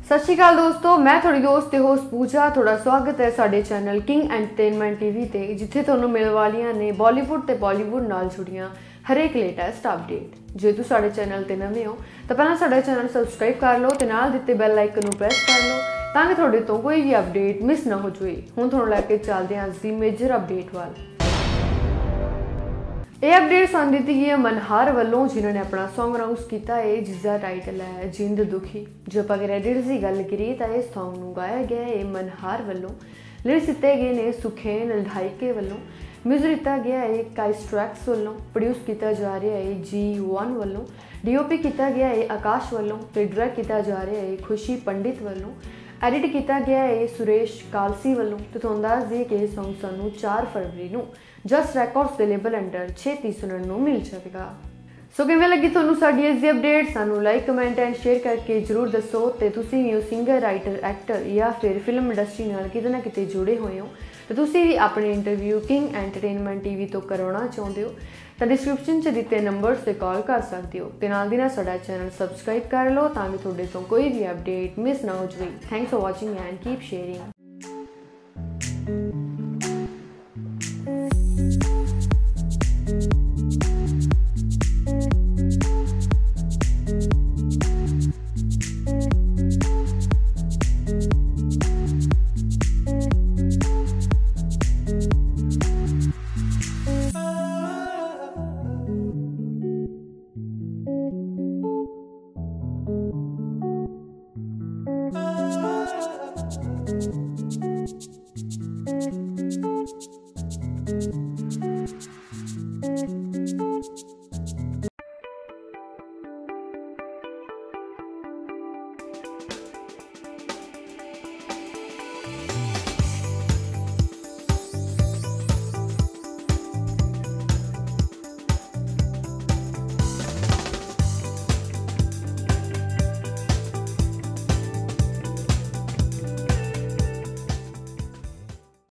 सत श्री अकाल दोस्तों, मैं थोड़ी दोस्त ते होस्ट पूजा। थोड़ा स्वागत है साडे चैनल किंग एंटरटेनमेंट टीवी ते, जिथे तुहानू मिल वालियां ने बॉलीवुड ते बॉलीवुड नाल जुड़ियां हरेक लेटेस्ट अपडेट। जे तुसीं साडे चैनल ते नवे हो तो पहलां साडा चैनल सबसक्राइब कर लो ते नाल दित्ते बैल आइकन नू प्रेस कर लो ताकि तुहाडे तो कोई भी अपडेट मिस ना हो जाए। हुण तुहानू लैके चलदे हां अज दी मेजर अपडेट वाल। यह अपडेट सानू दी गई है मनहार वालों, जिन्होंने अपना सॉन्ग अनाउंस किया है जिसका टाइटल है जिंद दुखी। जो आप क्रेडिट्स की गल करिए तो इस सॉन्ग को गाया गया है मनहार वालों। लिरिक्स दिते गए ने सुखेन लंढाइके वालों। म्यूजिक दिता गया है काइस ट्रैक्स वालों। प्रोड्यूस किया जा रहा है G1 वालों। DOP किया गया है आकाश वालों तो डायरैक्ट किया जा रहा है खुशी पंडित वालों। एडिट किया गया है सुरेश कालसी वालों। तो तुहानू दस दिए कि यह सॉन्ग सानू 4 फरवरी को जस्ट रिकॉर्ड्स के लेबल अंडर छेती सुनने को मिल जाएगा। सो किवें लगी तुहानू साडी इस दी अपडेट? सानू लाइक कमेंट एंड शेयर करके जरूर दसो। तो तुसीं भी सिंगर राइटर एक्टर या फिर फिल्म इंडस्ट्री नाल किते ना किते जुड़े हुए हो तो तुसीं भी अपने इंटरव्यू किंग एंटरटेनमेंट टीवी तो करवाना चाहते हो तो डिस्क्रिप्शन च दिते नंबर्स से कॉल कर सकते हो। तो नाल दी नाल साडा चैनल सबसक्राइब कर लो ताकि तुहाडे तो कोई भी अपडेट मिस ना हो जाए। Thanks for watching and keep sharing.